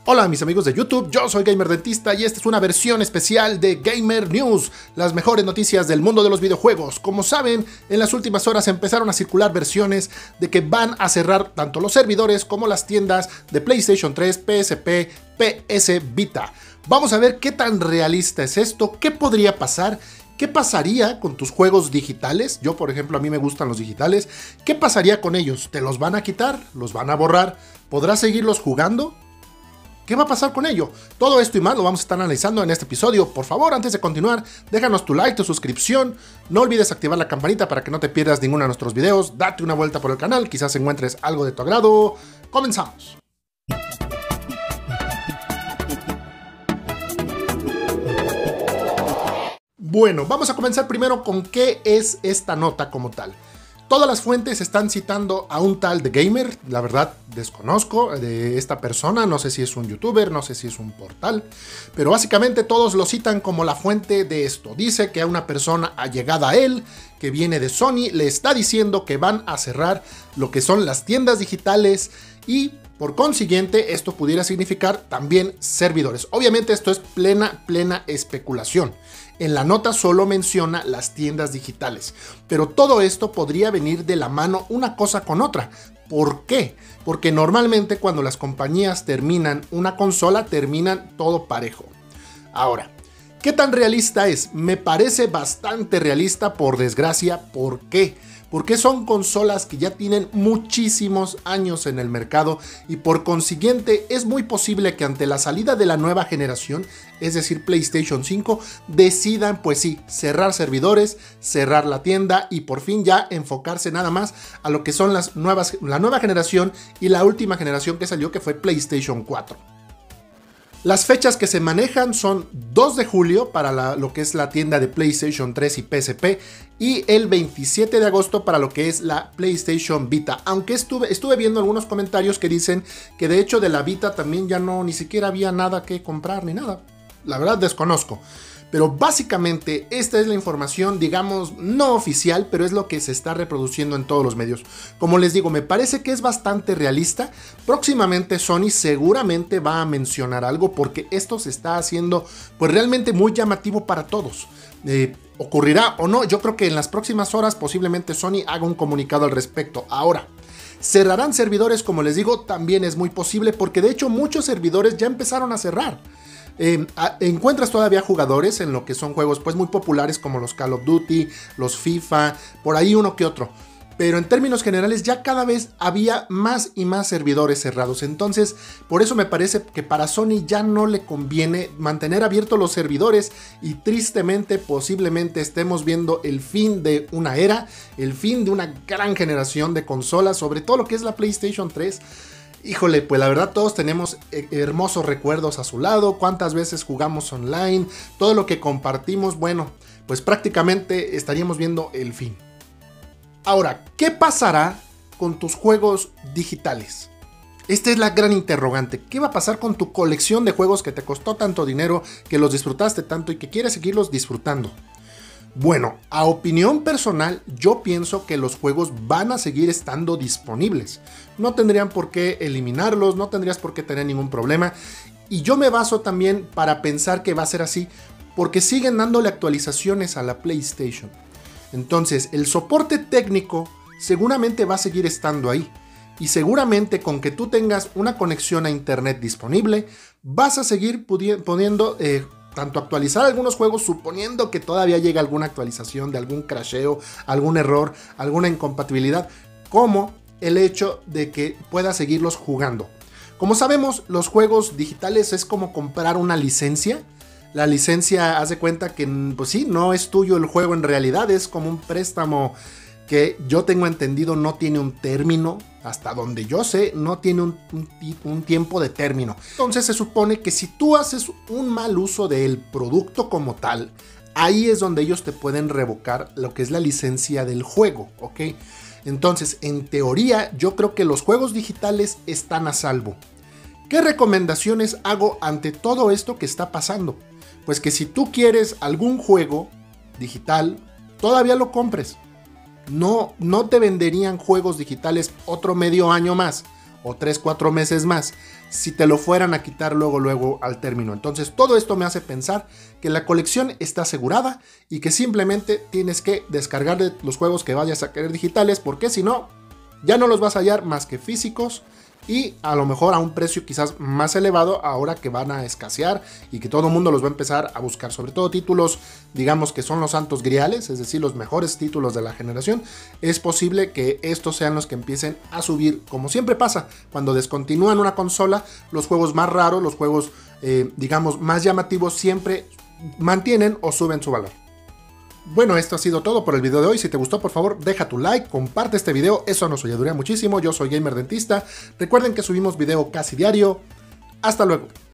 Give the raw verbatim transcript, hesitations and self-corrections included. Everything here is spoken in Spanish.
Hola mis amigos de YouTube, yo soy Gamer Dentista y esta es una versión especial de Gamer News, las mejores noticias del mundo de los videojuegos. Como saben, en las últimas horas empezaron a circular versiones de que van a cerrar tanto los servidores como las tiendas de PlayStation tres, P S P, P S Vita. Vamos a ver qué tan realista es esto, qué podría pasar. ¿Qué pasaría con tus juegos digitales? Yo, por ejemplo, a mí me gustan los digitales. ¿Qué pasaría con ellos? ¿Te los van a quitar? ¿Los van a borrar? ¿Podrás seguirlos jugando? ¿Qué va a pasar con ello? Todo esto y más lo vamos a estar analizando en este episodio. Por favor, antes de continuar, déjanos tu like, tu suscripción. No olvides activar la campanita para que no te pierdas ninguno de nuestros videos. Date una vuelta por el canal, quizás encuentres algo de tu agrado. ¡Comenzamos! Bueno, vamos a comenzar primero con qué es esta nota como tal. Todas las fuentes están citando a un tal The Gamer, la verdad desconozco de esta persona, no sé si es un youtuber, no sé si es un portal, pero básicamente todos lo citan como la fuente de esto. Dice que a una persona allegada a él, que viene de Sony, le está diciendo que van a cerrar lo que son las tiendas digitales y por consiguiente esto pudiera significar también servidores. Obviamente esto es plena, plena especulación. En la nota solo menciona las tiendas digitales, pero todo esto podría venir de la mano una cosa con otra. ¿Por qué? Porque normalmente cuando las compañías terminan una consola, terminan todo parejo. Ahora, ¿qué tan realista es? Me parece bastante realista, por desgracia. ¿Por qué? Porque son consolas que ya tienen muchísimos años en el mercado y por consiguiente es muy posible que ante la salida de la nueva generación, es decir PlayStation cinco, decidan pues sí, cerrar servidores, cerrar la tienda y por fin ya enfocarse nada más a lo que son las nuevas, la nueva generación y la última generación que salió, que fue PlayStation cuatro. Las fechas que se manejan son dos de julio para la, lo que es la tienda de PlayStation tres y P S P y el veintisiete de agosto para lo que es la PlayStation Vita. Aunque estuve, estuve viendo algunos comentarios que dicen que de hecho de la Vita también ya no, ni siquiera había nada que comprar ni nada. La verdad desconozco. Pero básicamente esta es la información, digamos, no oficial, pero es lo que se está reproduciendo en todos los medios. Como les digo, me parece que es bastante realista. Próximamente Sony seguramente va a mencionar algo porque esto se está haciendo pues realmente muy llamativo para todos. Eh, ¿Ocurrirá o no? Yo creo que en las próximas horas posiblemente Sony haga un comunicado al respecto. Ahora, ¿cerrarán servidores? Como les digo, también es muy posible porque de hecho muchos servidores ya empezaron a cerrar. Eh, a, encuentras todavía jugadores en lo que son juegos pues muy populares como los Call of Duty, los FIFA, por ahí uno que otro. Pero en términos generales ya cada vez había más y más servidores cerrados. Entonces por eso me parece que para Sony ya no le conviene mantener abiertos los servidores. Y tristemente posiblemente estemos viendo el fin de una era, el fin de una gran generación de consolas, sobre todo lo que es la PlayStation tres. Híjole, pues la verdad todos tenemos hermosos recuerdos a su lado, cuántas veces jugamos online, todo lo que compartimos, bueno, pues prácticamente estaríamos viendo el fin. Ahora, ¿qué pasará con tus juegos digitales? Esta es la gran interrogante. ¿Qué va a pasar con tu colección de juegos que te costó tanto dinero, que los disfrutaste tanto y que quieres seguirlos disfrutando? Bueno, a opinión personal, yo pienso que los juegos van a seguir estando disponibles. No tendrían por qué eliminarlos, no tendrías por qué tener ningún problema. Y yo me baso también para pensar que va a ser así, porque siguen dándole actualizaciones a la PlayStation. Entonces, el soporte técnico seguramente va a seguir estando ahí. Y seguramente con que tú tengas una conexión a internet disponible, vas a seguir pudiendo Eh, tanto actualizar algunos juegos, suponiendo que todavía llega alguna actualización de algún crasheo, algún error, alguna incompatibilidad, como el hecho de que puedas seguirlos jugando. Como sabemos, los juegos digitales es como comprar una licencia. La licencia, haz de cuenta que, pues sí, no es tuyo el juego en realidad, es como un préstamo que yo tengo entendido no tiene un término, hasta donde yo sé, no tiene un, un, un tiempo de término. Entonces se supone que si tú haces un mal uso del producto como tal, ahí es donde ellos te pueden revocar lo que es la licencia del juego, ¿ok? Entonces, en teoría, yo creo que los juegos digitales están a salvo. ¿Qué recomendaciones hago ante todo esto que está pasando? Pues que si tú quieres algún juego digital, todavía lo compres. No, no te venderían juegos digitales otro medio año más o tres, cuatro meses más si te lo fueran a quitar luego luego al término. Entonces todo esto me hace pensar que la colección está asegurada y que simplemente tienes que descargar de los juegos que vayas a querer digitales, porque si no, ya no los vas a hallar más que físicos y a lo mejor a un precio quizás más elevado ahora que van a escasear y que todo el mundo los va a empezar a buscar, sobre todo títulos digamos que son los santos griales, es decir, los mejores títulos de la generación. Es posible que estos sean los que empiecen a subir, como siempre pasa cuando descontinúan una consola, los juegos más raros, los juegos eh, digamos más llamativos siempre mantienen o suben su valor. Bueno, esto ha sido todo por el video de hoy. Si te gustó, por favor, deja tu like, comparte este video, eso nos ayudaría muchísimo. Yo soy Gamer Dentista. Recuerden que subimos video casi diario. Hasta luego.